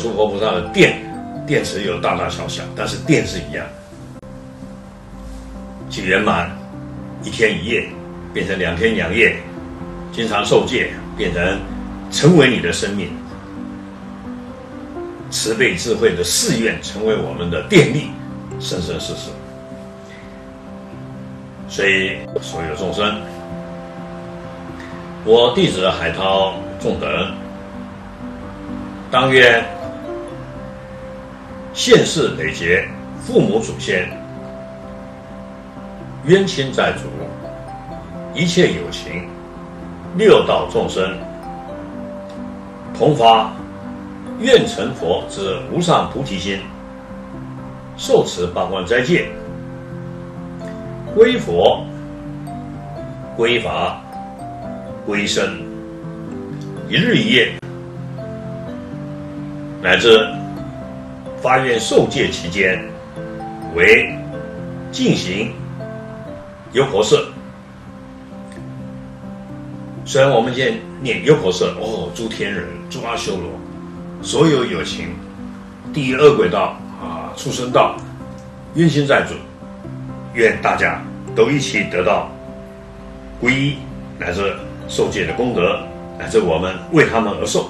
诸佛菩萨的电池有大大小小，但是电是一样，去圆满1天1夜，变成2天2夜，经常受戒，变成为你的生命，慈悲智慧的誓愿成为我们的电力，生生世世。所以所有众生，我弟子海涛众等，当愿现世累劫父母祖先、冤亲债主、一切有情、六道众生，同发愿成佛之无上菩提心，受持八关斋戒，归佛、归法、归身，一日一夜，乃至发愿受戒期间，为进行优婆塞。虽然我们现在念优婆塞，诸天人、诸阿修罗，所有有情，地狱恶鬼道畜生道，冤亲债主，愿大家都一起得到皈依，乃至受戒的功德，乃至我们为他们而受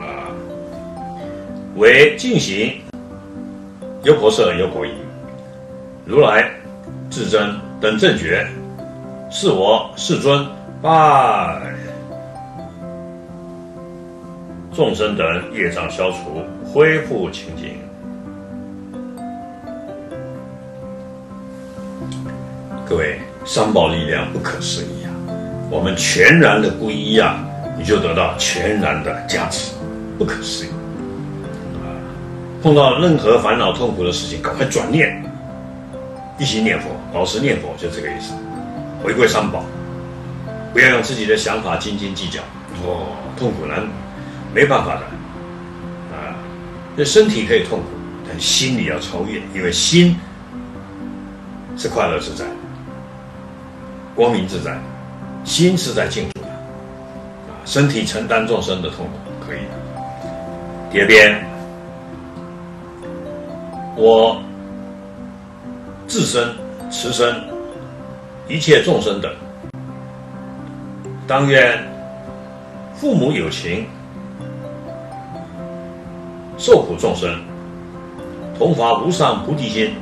为进行优婆塞、优婆夷、如来、至真等正觉，是我世尊拜。众生等业障消除，恢复清净。各位，三宝力量不可思议啊！我们全然的皈依你就得到全然的加持，不可思议碰到任何烦恼痛苦的事情，赶快转念，一心念佛，保持念佛，就这个意思。回归三宝，不要用自己的想法斤斤计较。痛苦难，没办法的这身体可以痛苦，但心里要超越，因为心是快乐自在的，光明自在的，心是在净土的身体承担众生的痛苦可以的。第二边，我自身、持身、一切众生等，当愿父母有情、受苦众生，同发无上菩提心，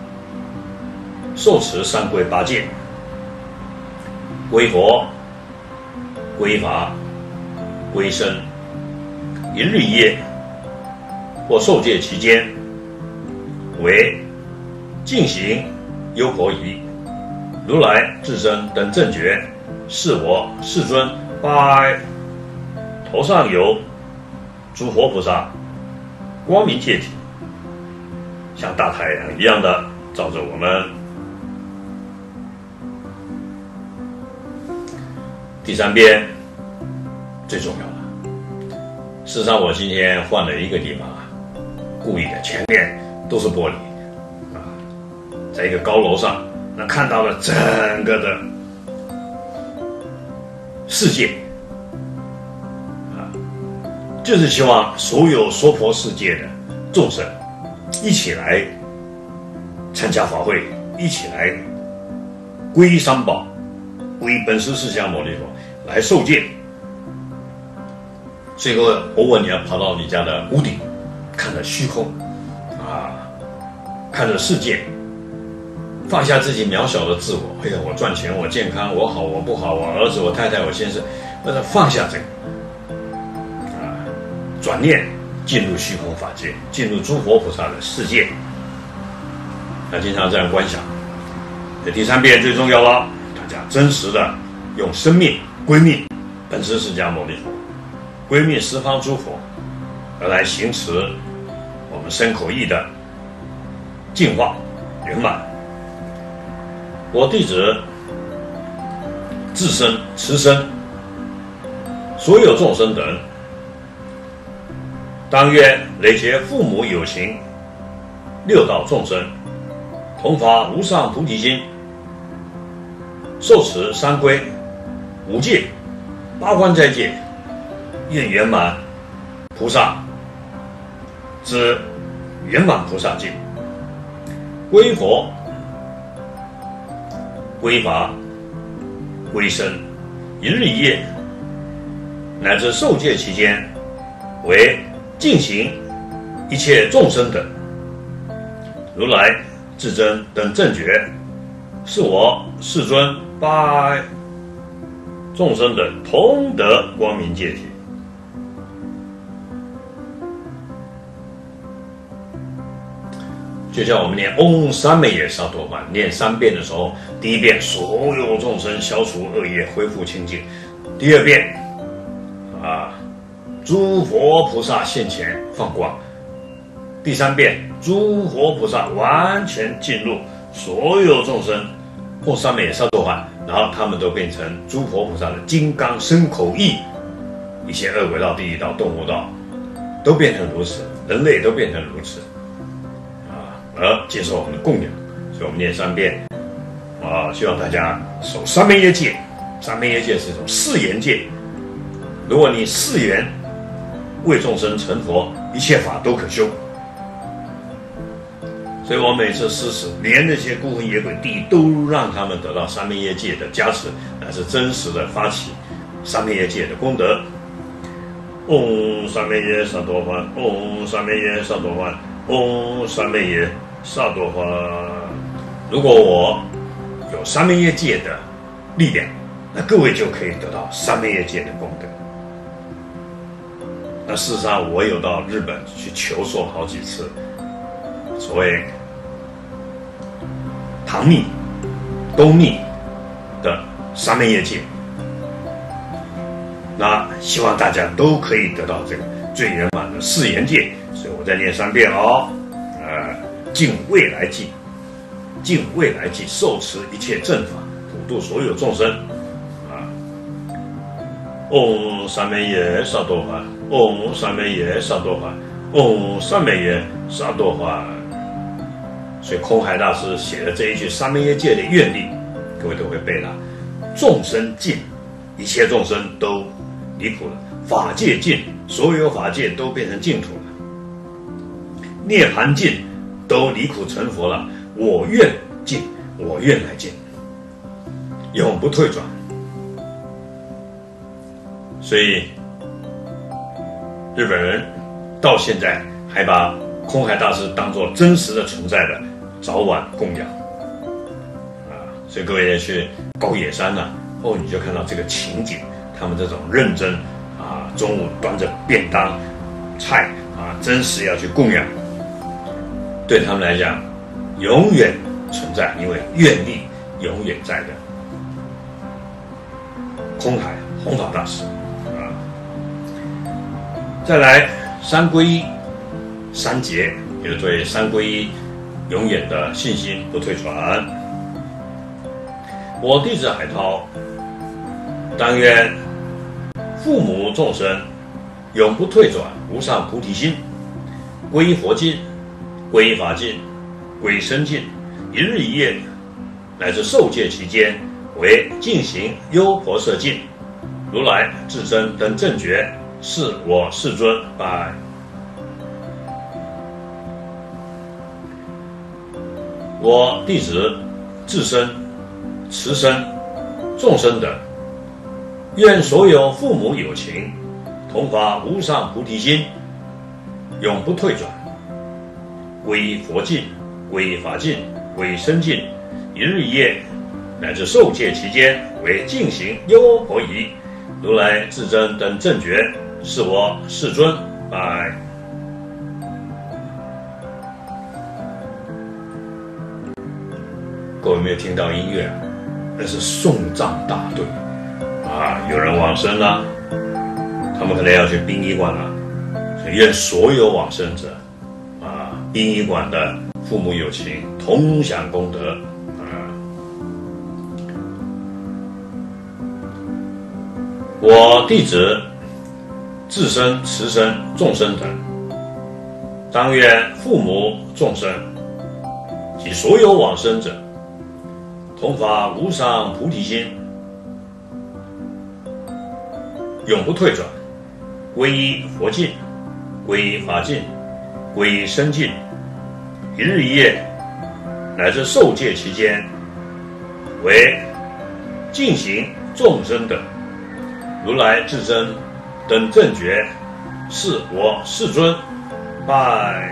受持三皈八戒，归佛、归法、归身，一日一夜，或受戒期间，为进行优婆夷、如来、至真等正觉，是我世尊拜。头上有诸佛菩萨，光明界体，像大太阳一样的照着我们。第三边最重要的，事实上我今天换了一个地方故意的，前面都是玻璃在一个高楼上，那看到了整个的世界就是希望所有娑婆世界的众生一起来参加法会，一起来皈依三宝，皈依本师释迦牟尼佛，来受戒。所以我问你要跑到你家的屋顶，看着虚空看着世界，放下自己渺小的自我。我赚钱，我健康，我好，我不好，我儿子，我太太，我先生，放下这个转念进入虚空法界，进入诸佛菩萨的世界。经常这样观想。第三遍最重要了，大家真实的用生命归命本师释迦牟尼佛，归命十方诸佛，而来行持我们身口意的净化圆满。我弟子自身、持身，所有众生等，当愿累劫父母有情，六道众生，同发无上菩提心，受持三皈、五戒、八关斋戒，愿圆满菩萨之圆满菩萨境，归佛、归法、归僧，一日一夜乃至受戒期间，为净行一切众生等。如来至真等正觉，是我世尊拜众生等同得光明戒体。就像我们念嗡三昧耶萨埵梵，念3遍的时候，第一遍所有众生消除恶业，恢复清净；第二遍诸佛菩萨现前放光；第3遍诸佛菩萨完全进入所有众生嗡三昧耶萨埵梵，然后他们都变成诸佛菩萨的金刚身口意，一切恶鬼道、地狱道、动物道都变成如此，人类都变成如此。而接受我们的供养，所以我们念3遍希望大家守三昧耶戒。三昧耶戒是一种誓言戒，如果你誓言为众生成佛，一切法都可修。所以我每次施食，连那些孤魂野鬼、地狱都让他们得到三昧耶戒的加持，乃是真实的发起三昧耶戒的功德。嗡三昧耶萨埵梵，嗡三昧耶萨埵梵，嗡三昧耶萨埵梵。如果我有三昧耶戒的力量，那各位就可以得到三昧耶戒的功德。那事实上，我有到日本去求受好几次，所谓唐密、东密的三昧耶戒。那希望大家都可以得到这个最圆满的誓言戒。所以我再念3遍尽未来际，尽未来际，受持一切正法，普度所有众生。嗡三昧耶萨埵梵，嗡三昧耶萨埵梵，嗡三昧耶萨埵梵。所以空海大师写的这一句三昧耶戒的愿力，各位都会背了。众生尽，一切众生都离苦了；法界尽，所有法界都变成净土了；涅槃尽，都离苦成佛了。我愿尽，我愿来尽，永不退转。所以日本人到现在还把空海大师当作真实的存在的早晚供养所以各位去高野山你就看到这个情景，他们这种认真中午端着便当菜真实要去供养，对他们来讲永远存在，因为愿力永远在的。空海弘法大师再来三皈依三结，也就是对三皈依永远的信心不退转。我弟子海涛，但愿父母众生永不退转无上菩提心，皈佛境、皈法境、皈僧境，一日一夜乃至受戒期间，为净行优婆塞境。如来至真等正觉，是我世尊拜。我弟子至身、慈身、众生等，愿所有父母有情，同发无上菩提心，永不退转，皈佛境、皈法境、皈僧境，一日一夜乃至受戒期间，为净行优婆夷。如来至真等正觉，是我世尊拜。各位有没有听到音乐？那是送葬大队有人往生了，他们可能要去殡仪馆了。所以愿所有往生者殡仪馆的父母有情同享功德我弟子至身、慈身、众生等，当愿父母众生及所有往生者，同发无上菩提心，永不退转，皈依佛境、皈依法境、 归深尽，一日一夜乃至受戒期间，为尽行众生的如来至真等正觉，是我世尊，拜。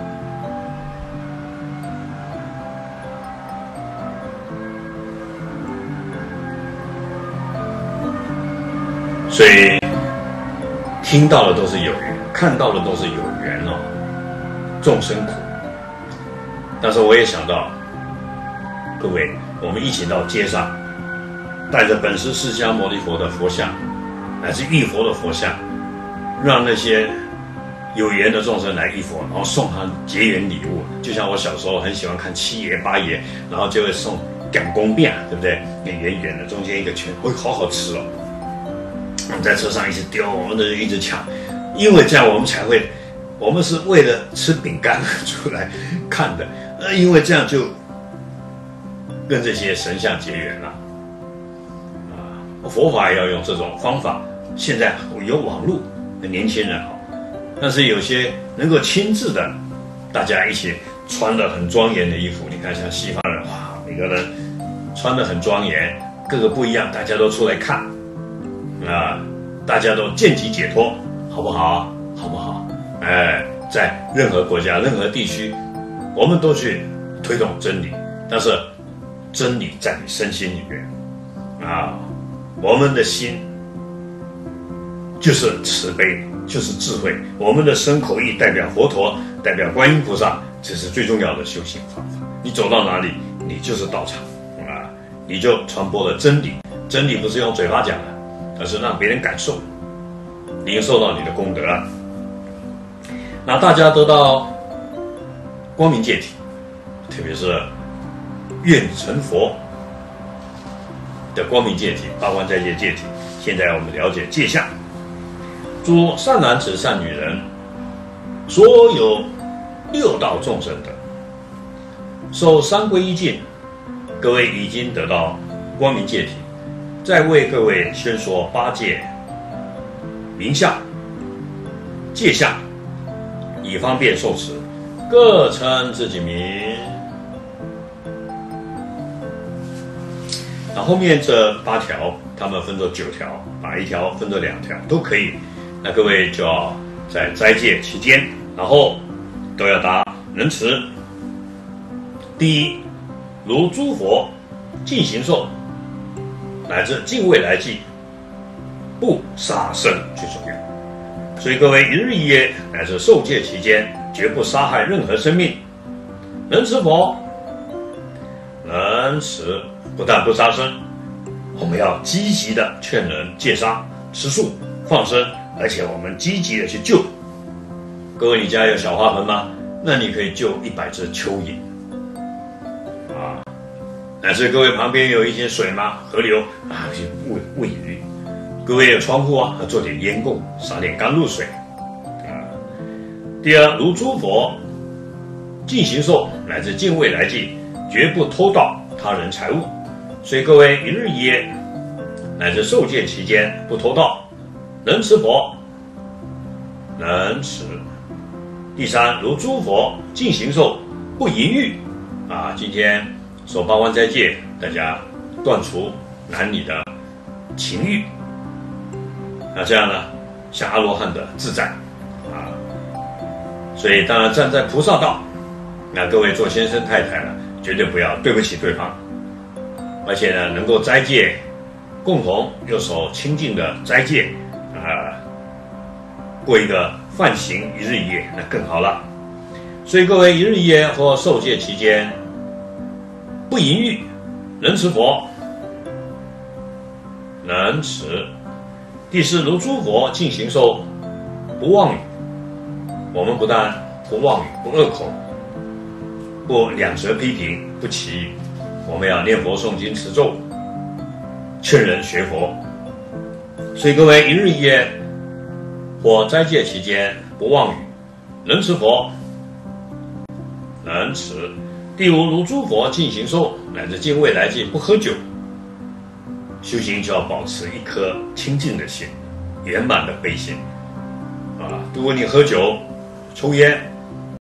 所以听到的都是有缘，看到的都是有缘哦。众生苦，但是我也想到，各位，我们一起到街上，带着本师释迦牟尼佛的佛像，乃至忆佛的佛像，让那些有缘的众生来忆佛，然后送他结缘礼物。就像我小时候很喜欢看七爷八爷，然后就会送干公饼，对不对？那圆圆的，中间一个圈，会好好吃哦。我们在车上一直丢，我们的人一直抢，因为这样我们才会，我们是为了吃饼干出来看的，因为这样就跟这些神像结缘了。佛法也要用这种方法。现在有网络的年轻人好，但是有些能够亲自的，大家一起穿得很庄严的衣服，你看像西方人，哇，每个人穿得很庄严，各个不一样，大家都出来看。大家都见即解脱，好不好？好不好？在任何国家、任何地区，我们都去推动真理，但是真理在你身心里面我们的心就是慈悲，就是智慧，我们的身口意代表佛陀，代表观音菩萨，这是最重要的修行方法。你走到哪里，你就是道场你就传播了真理。真理不是用嘴巴讲的，而是让别人感受，领受到你的功德了。那大家得到光明戒体，特别是愿成佛的光明戒体、八关斋戒戒体。现在我们了解戒相，诸善男子、善女人，所有六道众生的，受三皈依戒，各位已经得到光明戒体。再为各位宣说八戒名相、戒相，以方便受持，各称自己名。那后面这8条，他们分作9条，把一条分作2条都可以。那各位就要在斋戒期间，然后都要答仁慈。第一，如诸佛尽形寿，乃至尽未来际，不杀生最重要。所以各位一日一夜乃至受戒期间，绝不杀害任何生命。仁慈佛，仁慈不但不杀生，我们要积极的劝人戒杀、吃素、放生，而且我们积极的去救。各位，你家有小花盆吗？那你可以救100只蚯蚓乃至各位旁边有一些水吗？河流去喂鱼。各位有窗户做点烟供，撒点甘露水第二，如诸佛尽形寿，乃至尽未来际，绝不偷盗他人财物。所以各位一日一夜乃至受戒期间不偷盗。仁慈佛，仁慈。第三，如诸佛尽形寿，不淫欲今天守八关斋戒，大家断除男女的情欲，那这样呢，像阿罗汉的自在所以当然站在菩萨道，那各位做先生太太呢，绝对不要对不起对方，而且呢，能够斋戒，共同又守清净的斋戒过一个梵行一日一夜，那更好了。所以各位一日一夜或受戒期间，不淫欲，仁慈佛，仁慈。第四，如诸佛尽形寿，不妄语。我们不但不妄语，不恶口，不两舌批评，不绮语，我们要念佛诵经持咒，劝人学佛。所以各位一日一夜或斋戒期间不妄语，仁慈佛，仁慈。第五，如诸佛尽形寿，乃至尽未来际，不喝酒。修行就要保持一颗清净的心，圆满的悲心如果你喝酒、抽烟、